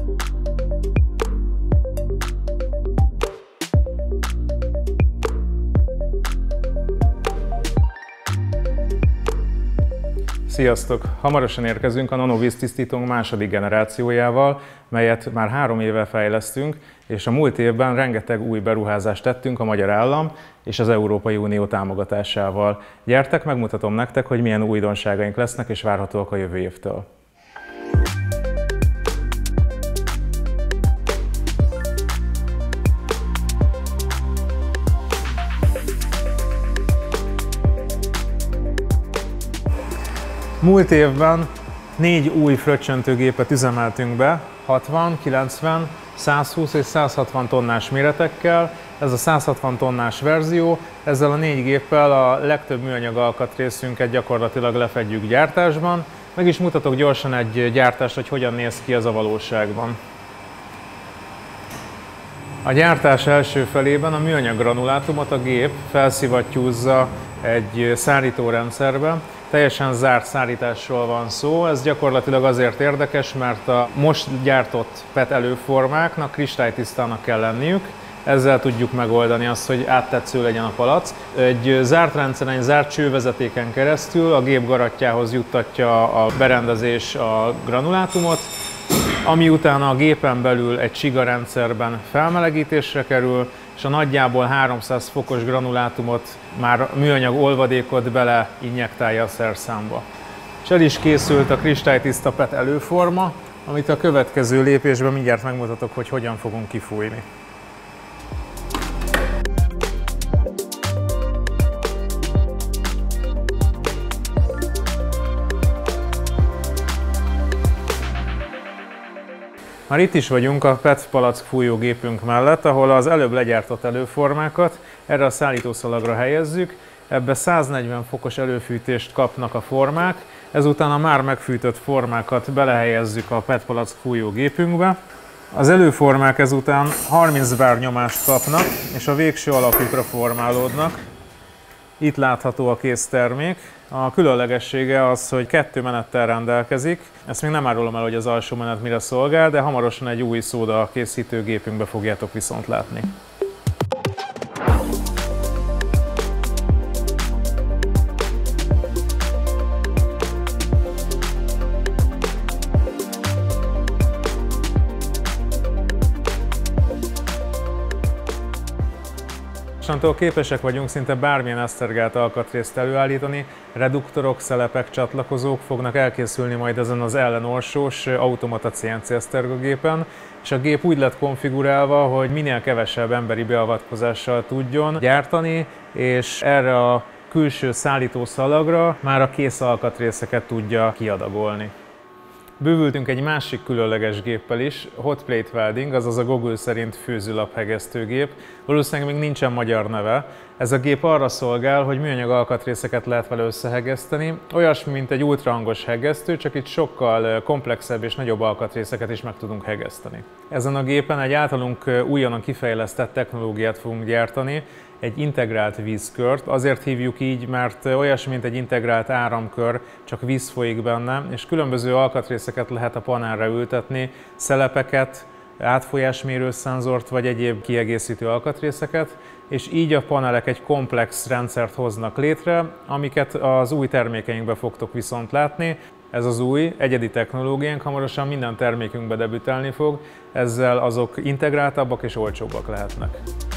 Sziasztok! Hamarosan érkezünk a Nano víztisztítónk második generációjával, melyet már 3 éve fejlesztünk, és a múlt évben rengeteg új beruházást tettünk a magyar állam és az Európai Unió támogatásával. Gyertek, megmutatom nektek, hogy milyen újdonságaink lesznek és várhatóak a jövő évtől. Múlt évben 4 új fröccsöntőgépet üzemeltünk be, 60, 90, 120 és 160 tonnás méretekkel. Ez a 160 tonnás verzió, ezzel a 4 géppel a legtöbb műanyag alkatrészünket gyakorlatilag lefedjük gyártásban. Meg is mutatok gyorsan egy gyártást, hogy hogyan néz ki ez a valóságban. A gyártás első felében a műanyag granulátumot a gép felszivattyúzza egy szárítórendszerbe. Teljesen zárt szárításról van szó, ez gyakorlatilag azért érdekes, mert a most gyártott PET előformáknak kristálytisztának kell lenniük, ezzel tudjuk megoldani azt, hogy áttetsző legyen a palack. Egy zárt rendszeren, egy zárt csővezetéken keresztül a gép garatjához juttatja a berendezés a granulátumot, ami utána a gépen belül egy csiga rendszerben felmelegítésre kerül, és a nagyjából 300 fokos granulátumot, már műanyag olvadékot bele injektálja a szerszámba. És el is készült a kristálytiszta PET előforma, amit a következő lépésben mindjárt megmutatok, hogy hogyan fogunk kifújni. Már itt is vagyunk a PET palack fújógépünk mellett, ahol az előbb legyártott előformákat erre a szállítószalagra helyezzük. Ebbe 140 fokos előfűtést kapnak a formák, ezután a már megfűtött formákat belehelyezzük a PET palack fújógépünkbe. Az előformák ezután 30 bar nyomást kapnak, és a végső alakjukra formálódnak. Itt látható a kész termék. A különlegessége az, hogy 2 menettel rendelkezik. Ezt még nem árulom el, hogy az alsó menet mire szolgál, de hamarosan egy új szóda készítőgépünkbe fogjátok viszont látni. Mostantól képesek vagyunk szinte bármilyen esztergált alkatrészt előállítani, reduktorok, szelepek, csatlakozók fognak elkészülni majd ezen az ellenorsós automata CNC esztergagépen, és a gép úgy lett konfigurálva, hogy minél kevesebb emberi beavatkozással tudjon gyártani, és erre a külső szállítószalagra már a kész alkatrészeket tudja kiadagolni. Bővültünk egy másik különleges géppel is, Hot Plate Welding, azaz a Google szerint főzőlap-hegesztőgép. Valószínűleg még nincsen magyar neve. Ez a gép arra szolgál, hogy műanyag alkatrészeket lehet vele összehegeszteni. Olyasmi, mint egy ultrahangos hegesztő, csak itt sokkal komplexebb és nagyobb alkatrészeket is meg tudunk hegeszteni. Ezen a gépen egy általunk újonnan kifejlesztett technológiát fogunk gyártani, egy integrált vízkört. Azért hívjuk így, mert olyasmi, mint egy integrált áramkör, csak víz folyik benne, és különböző alkatrészeket lehet a panelre ültetni, szelepeket, átfolyásmérő szenzort vagy egyéb kiegészítő alkatrészeket, és így a panelek egy komplex rendszert hoznak létre, amiket az új termékeinkben fogtok viszont látni. Ez az új, egyedi technológiánk hamarosan minden termékünkbe debütálni fog, ezzel azok integráltabbak és olcsóbbak lehetnek.